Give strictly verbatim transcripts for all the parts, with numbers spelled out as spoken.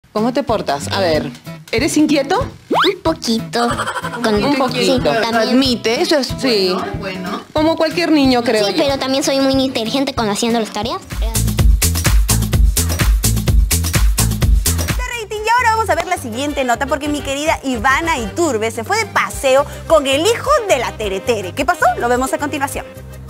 ¿Cómo te portas? A ver, ¿eres inquieto? Un poquito. Con Un poquito. Sí, también. Admite, eso es Sí. bueno, bueno. Como cualquier niño, creo Sí, yo. pero también soy muy inteligente con haciendo las tareas. Y ahora vamos a ver la siguiente nota porque mi querida Ivana Iturbe se fue de paseo con el hijo de la Tere Tere. ¿Qué pasó? Lo vemos a continuación.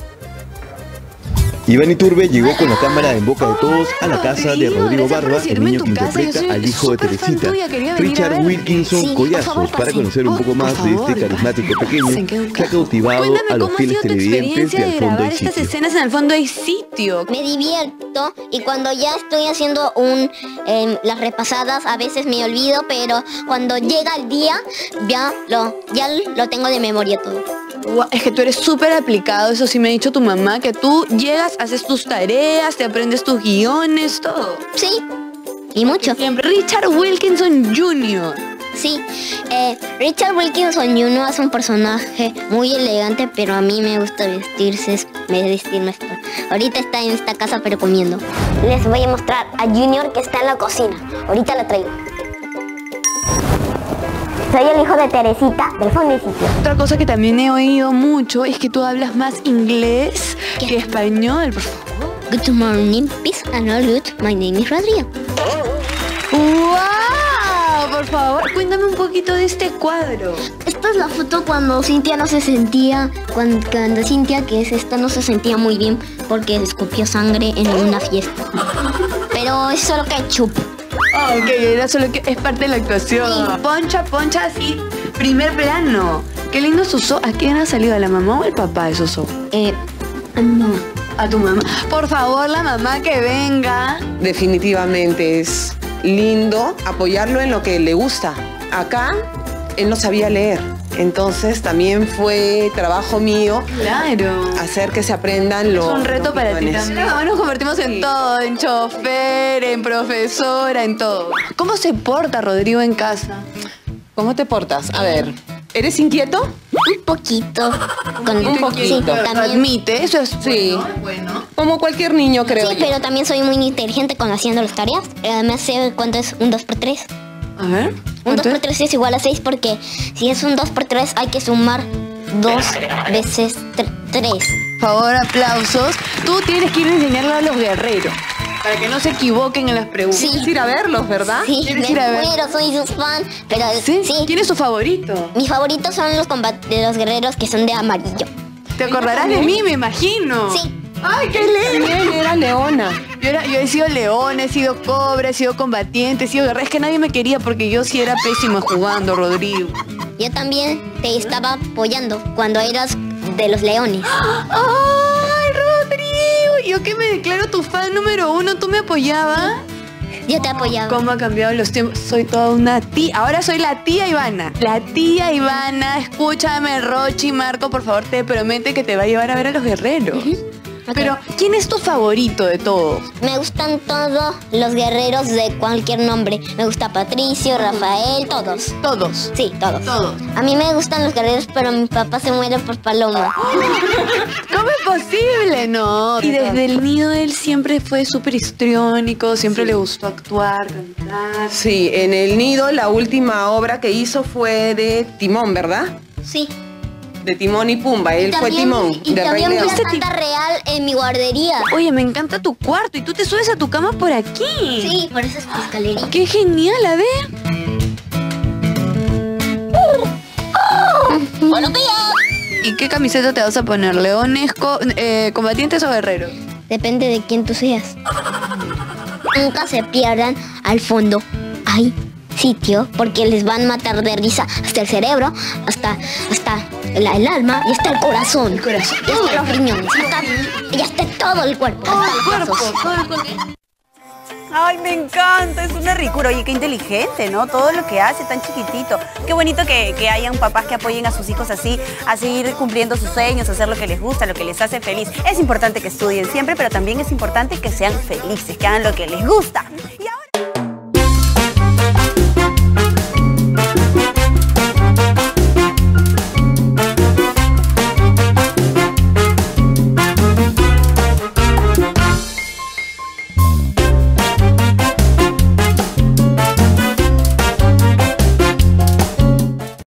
Iván Iturbe llegó con la cámara en boca de todos a la casa de Rodrigo gracias por Barba, el recibirme niño en que tu casa. Yo interpreta soy al hijo de súper fan Teresita, tuya, quería venir a Richard ver. Wilkinson Sí, por Collazos, favor, para pase. conocer un Por- poco más por de favor. este carismático pequeño Se quedó que ha claro. cautivado Cuéntame a los cómo ha fieles sido tu televidentes experiencia de de Al fondo grabar hay estas sitio. escenas en Al fondo hay sitio. Me divierto y cuando ya estoy haciendo un eh, las repasadas a veces me olvido, pero cuando llega el día ya lo, ya lo tengo de memoria todo. Guau, es que tú eres súper aplicado, eso sí me ha dicho tu mamá, que tú llegas, haces tus tareas, te aprendes tus guiones, todo. Sí, y mucho. Siempre. Richard Wilkinson junior Sí, eh, Richard Wilkinson junior es un personaje muy elegante, pero a mí me gusta vestirse, me vestirme. Ahorita está en esta casa pero comiendo. Les voy a mostrar a Junior que está en la cocina. Ahorita la traigo. Soy el hijo de Teresita del fondo del sitio. Otra cosa que también he oído mucho es que tú hablas más inglés ¿Qué? que español, por favor. Good morning, peace and all good. My name is Rodrigo. ¡Wow! Por favor, cuéntame un poquito de este cuadro. Esta es la foto cuando Cintia no se sentía, cuando, cuando Cintia, que es esta, no se sentía muy bien porque escupió sangre en una fiesta. Pero es solo ketchup. Ah, ok, era solo que es parte de la actuación. Poncha, poncha, así, primer plano. Qué lindo Soso. ¿A quién ha salido? ¿A la mamá o el papá de Soso? Eh, no. A tu mamá. Por favor, la mamá que venga. Definitivamente es lindo apoyarlo en lo que le gusta. Acá, él no sabía leer. Entonces, también fue trabajo mío Claro. hacer que se aprendan los Es un reto los para ti guiones. también. Nos convertimos en Sí. todo, en chofer, en profesora, en todo. ¿Cómo se porta Rodrigo en casa? ¿Cómo te portas? A ver, ¿eres inquieto? Un poquito. Con, Un poquito. Sí, también. Admite, eso es Sí. bueno. Como cualquier niño, creo Sí, yo. pero también soy muy inteligente con haciendo las tareas. Además sé cuánto es un dos por tres. A ver. Un dos ¿cuánto por es? tres es igual a seis porque si es un dos por tres hay que sumar dos veces tres. Por favor, aplausos. Tú tienes que ir a enseñarle a los guerreros para que no se equivoquen en las preguntas. Sí. Quieres ir a verlos, ¿verdad? Sí, ¿Quieres me ir a ver? muero, soy sus fan. Pero ¿Sí? sí, ¿Quién es tu favorito? mis favoritos son los combat de los guerreros que son de amarillo. Te acordarás de mí, me imagino. Sí. ¡Ay, qué lindo! También era Leona. Yo, era- yo he sido león, he sido cobra, he sido combatiente, he sido guerrero. Es que nadie me quería porque yo sí era pésimo jugando, Rodrigo. Yo también te estaba apoyando cuando eras de los leones. ¡Ay, Rodrigo! Yo que me declaro tu fan número uno, ¿tú me apoyabas? Yo te apoyaba. ¿Cómo ha cambiado los tiempos? Soy toda una tía. Ahora soy la tía Ivana. La tía Ivana, escúchame, Rochi, Marco, por favor, te promete que te va a llevar a ver a los guerreros. Ok. Pero, ¿quién es tu favorito de todos? Me gustan todos los guerreros de cualquier nombre. Me gusta Patricio, Rafael, todos. Todos. Sí, todos. Todos. A mí me gustan los guerreros, pero mi papá se muere por Paloma. ¿Cómo es posible? No. Y desde el nido él siempre fue súper histriónico, siempre le gustó actuar, cantar. Sí, en El Nido la última obra que hizo fue de Timón, ¿verdad? Sí. De Timón y Pumba. Él fue También- Timón, Y de Rey también vi León. la Santa Real en mi guardería. Oye, me encanta tu cuarto y tú te subes a tu cama por aquí. Sí, por eso es mi escalerita. ¡Qué genial! A ver. ¡Buenos días! ¿Y qué camiseta te vas a poner? ¿Leones, co- eh, combatientes o guerreros? Depende de quién tú seas. Nunca se pierdan al fondo. Hay sitio porque les van a matar de risa hasta el cerebro, hasta, hasta la- el alma y hasta el corazón. El corazón. Y hasta los riñones. Hasta, y hasta todo el cuerpo. Todo hasta el los cuerpo, huesos. todo el cuerpo. Ay, me encanta, es una ricura. Oye, qué inteligente, ¿no? Todo lo que hace tan chiquitito. Qué bonito que, que hayan papás que apoyen a sus hijos así, a seguir cumpliendo sus sueños, a hacer lo que les gusta, lo que les hace feliz. Es importante que estudien siempre, pero también es importante que sean felices, que hagan lo que les gusta.